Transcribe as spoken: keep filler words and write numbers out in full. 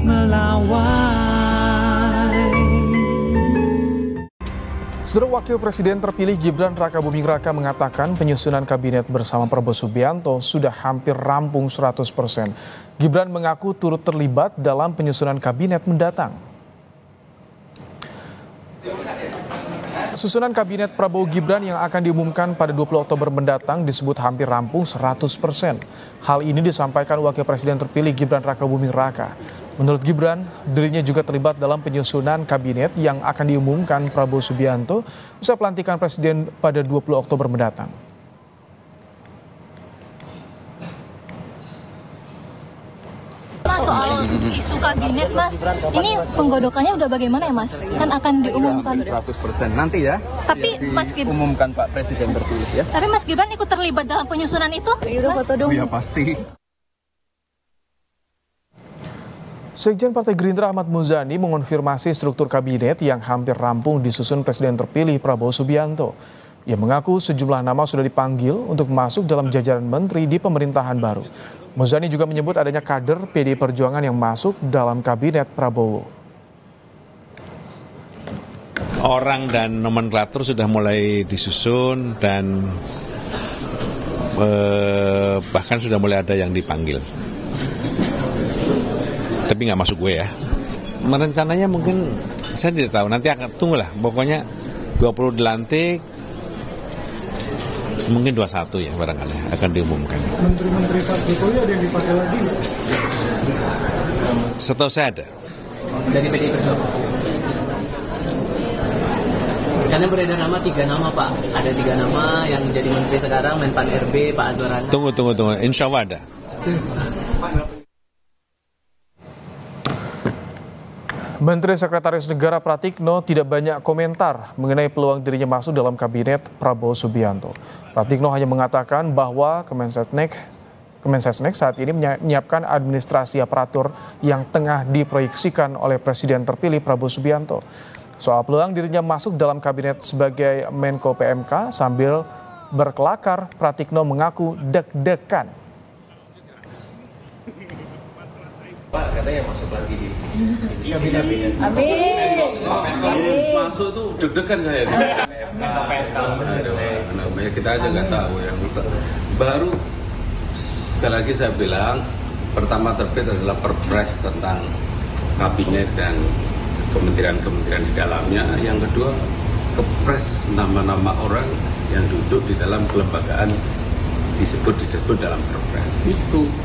melawai. Saudara Wakil Presiden terpilih Gibran Rakabuming Raka mengatakan penyusunan kabinet bersama Prabowo Subianto sudah hampir rampung seratus persen. Gibran mengaku turut terlibat dalam penyusunan kabinet mendatang. Susunan kabinet Prabowo Gibran yang akan diumumkan pada dua puluh Oktober mendatang disebut hampir rampung seratus persen. Hal ini disampaikan Wakil Presiden terpilih Gibran Rakabuming Raka. Menurut Gibran, dirinya juga terlibat dalam penyusunan kabinet yang akan diumumkan Prabowo Subianto usai pelantikan Presiden pada dua puluh Oktober mendatang. Mas, soal isu kabinet, Mas, ini penggodokannya udah bagaimana ya, Mas? Kan akan diumumkan seratus persen nanti ya. Tapi Mas Gibran umumkan Pak Presiden terpilih ya. Tapi Mas Gibran ikut terlibat dalam penyusunan itu? Mas? Oh ya pasti. Sekjen Partai Gerindra Ahmad Muzani mengonfirmasi struktur kabinet yang hampir rampung disusun Presiden terpilih Prabowo Subianto. Ia mengaku sejumlah nama sudah dipanggil untuk masuk dalam jajaran menteri di pemerintahan baru. Muzani juga menyebut adanya kader P D I Perjuangan yang masuk dalam kabinet Prabowo. Orang dan nomenklatur sudah mulai disusun dan eh, bahkan sudah mulai ada yang dipanggil. Tapi nggak masuk gue ya. Merencananya mungkin saya tidak tahu. Nanti akan tunggulah. Pokoknya dua puluh dilantik, mungkin dua puluh satu ya barangkali akan diumumkan. Menteri-menteri Pak Jokowi ada yang dipakai lagi? Setahu saya ada. Dari P D I Perjuangan. Karena beredar nama tiga nama Pak. Ada tiga nama yang jadi menteri sekarang, Menpan R B, Pak Azwarana. Tunggu, tunggu, tunggu. Insya Allah ada. Menteri Sekretaris Negara Pratikno tidak banyak komentar mengenai peluang dirinya masuk dalam kabinet Prabowo Subianto. Pratikno hanya mengatakan bahwa Kemensesnek, Kemensesnek saat ini menyiapkan administrasi aparatur yang tengah diproyeksikan oleh Presiden terpilih Prabowo Subianto. Soal peluang dirinya masuk dalam kabinet sebagai Menko P M K sambil berkelakar, Pratikno mengaku deg-degan. Pak katanya masuk lagi di Amin. Amin. Masuk tuh deg-degan saya. Namanya kita aja nggak tahu yang baru. Sekali lagi saya bilang, pertama terbit adalah Perpres tentang kabinet dan kementerian-kementerian di dalamnya. Yang kedua, Kepres nama-nama orang yang duduk di dalam kelembagaan disebut disebut dalam Perpres itu.